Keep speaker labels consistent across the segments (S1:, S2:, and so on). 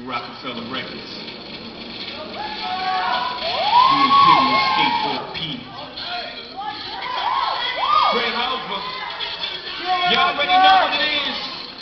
S1: Rockefeller Records. The Imperial Skateboard P. Fred Houser. Y'all already know what it is.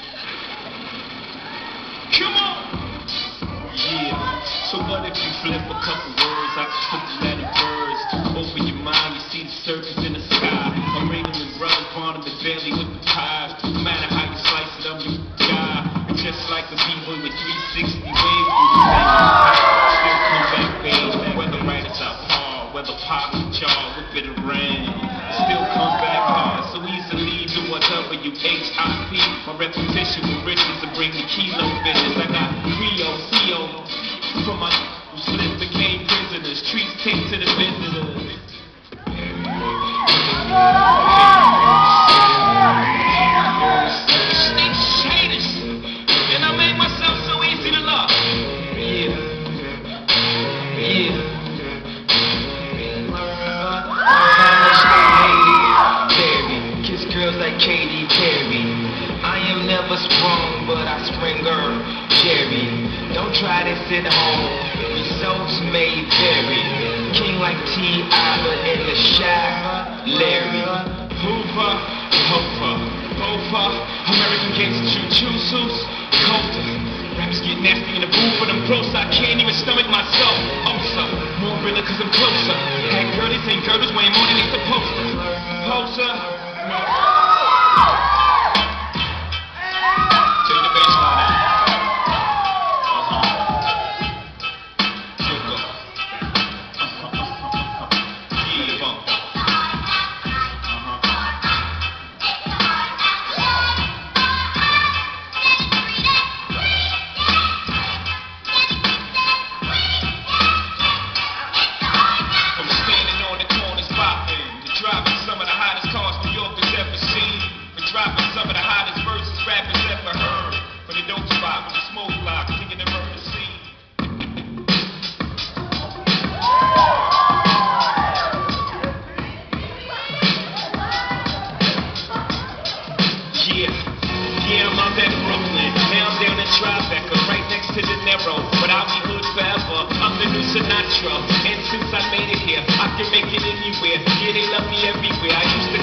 S1: Come on. Yeah. So what if you flip a couple words? I just put the letter birds. Open your mind, you see the surface in the sky. I'm reading the brothers, Barnum and Bailey with the pies. No matter how you slice it, I'm your guy. Just like a b-boy with 360 waves through the still come back, babe. Whether right is out hard, whether pop or jar, whip it around. Still come back hard, so easily do whatever you HIP. My repetition with riches to bring the kilo business. I got Rio, CO, from my who slipped became prisoners. Treats take to the visitors.
S2: Katy Perry. I am never sprung, but I spring her cherry. Don't try this at home, results may vary. King like T.I., but in the shot, Larry.
S1: Hoover, American gangster choo-choo-soos, Coulter. Raps get nasty in the booth, but I'm close, I can't even stomach myself. More realer cause I'm closer. Had girlies and girdles weighing more than they supposed to. Poser. Dropping some of the hottest verses rappers ever heard. From the dope spot, with the smoke block, thinking the murder scene. Yeah, I'm out at Brooklyn. Now I'm down in Tribeca, right next to the Narrow. But I'll be hood forever. I'm the new Sinatra. And since I made it here, I can make it anywhere. Yeah, they love me everywhere. I used to